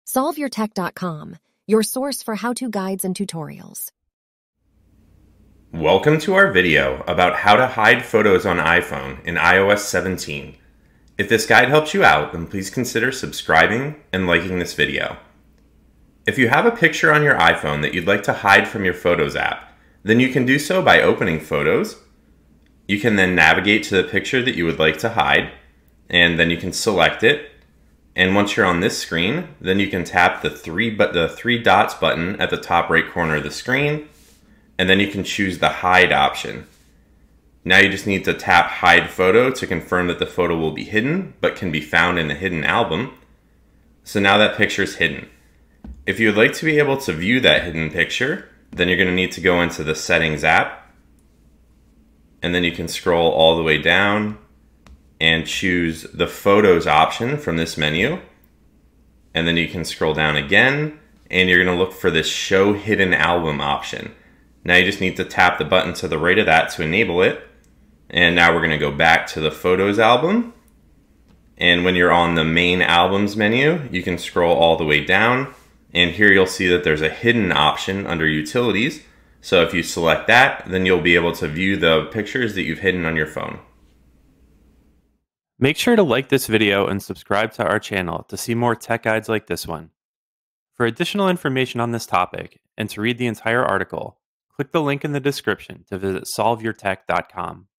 SolveYourTech.com, your source for how-to guides and tutorials. Welcome to our video about how to hide photos on iPhone in iOS 17. If this guide helps you out, then please consider subscribing and liking this video. If you have a picture on your iPhone that you'd like to hide from your Photos app, then you can do so by opening Photos. You can then navigate to the picture that you would like to hide, and then you can select it. And once you're on this screen, then you can tap the three dots button at the top right corner of the screen, and then you can choose the hide option. Now you just need to tap hide photo to confirm that the photo will be hidden, but can be found in the hidden album. So now that picture is hidden. If you would like to be able to view that hidden picture, then you're going to need to go into the Settings app, and then you can scroll all the way down and choose the Photos option from this menu. And then you can scroll down again, and you're going to look for this Show Hidden Album option. Now you just need to tap the button to the right of that to enable it. And now we're going to go back to the Photos album. And when you're on the Main Albums menu, you can scroll all the way down. And here you'll see that there's a Hidden option under Utilities. So if you select that, then you'll be able to view the pictures that you've hidden on your phone. Make sure to like this video and subscribe to our channel to see more tech guides like this one. For additional information on this topic and to read the entire article, click the link in the description to visit SolveYourTech.com.